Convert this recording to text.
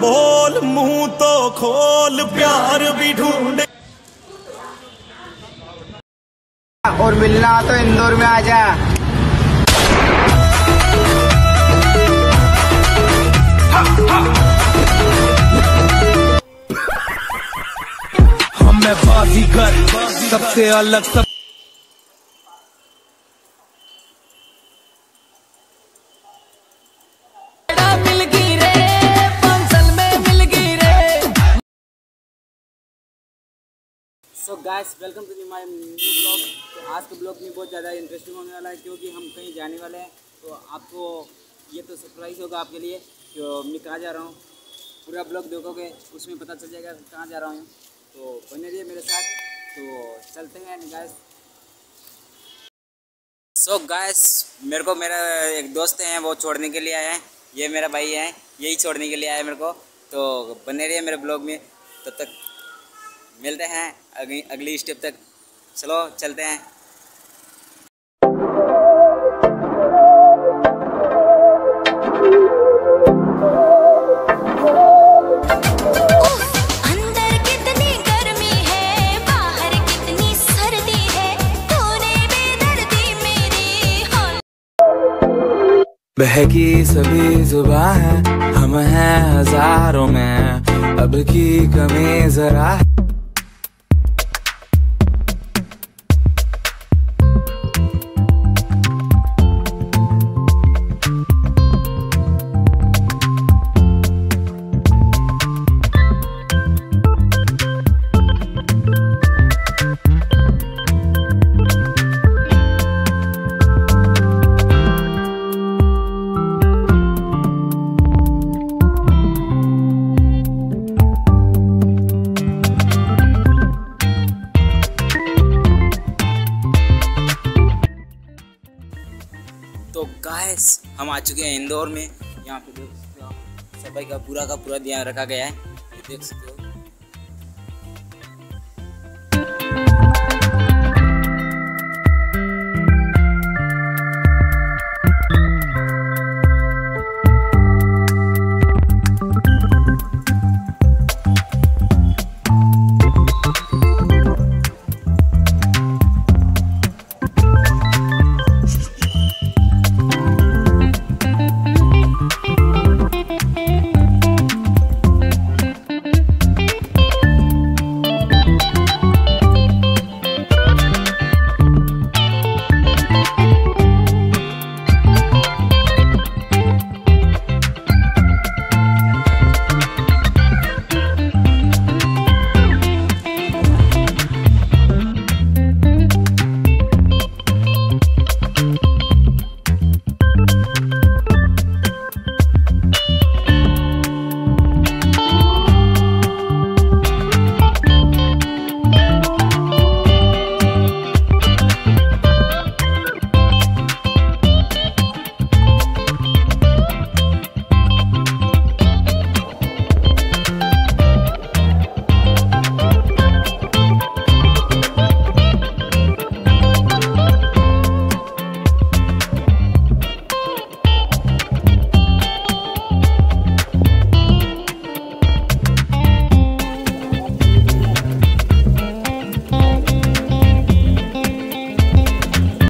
बोल, मुंह तो खोल, प्यार भी ढूंढे। और मिलना तो इंदौर में आजा। मैं बाजीगर सबसे अलग सब मिल गई रे, पंसल में मिल गई रे। So guys, welcome to my new blog. तो आज के ब्लॉग में बहुत ज़्यादा इंटरेस्टिंग होने वाला है क्योंकि हम कहीं जाने वाले हैं। तो आपको ये तो सरप्राइज़ होगा आपके लिए कि मैं कहाँ जा रहा हूँ। पूरा ब्लॉग देखोगे उसमें पता चल जाएगा कहाँ जा रहा हूँ। तो बने रहिए मेरे साथ। तो चलते हैं गाइस। सो गाइस, मेरा एक दोस्त है, वो छोड़ने के लिए आया है। ये मेरा भाई है, यही छोड़ने के लिए आया है मेरे को। तो बने रहिए मेरे ब्लॉग में। तब तक मिलते हैं अगली स्टेप तक। चलो चलते हैं। बहकी सभी जुबां है, हम हैं हजारों में, अब की कमी जरा है। तो गाइस, हम आ चुके हैं इंदौर में। यहाँ पे देख सकते हो आप, सफाई का पूरा ध्यान रखा गया है। ये देख सकते हो।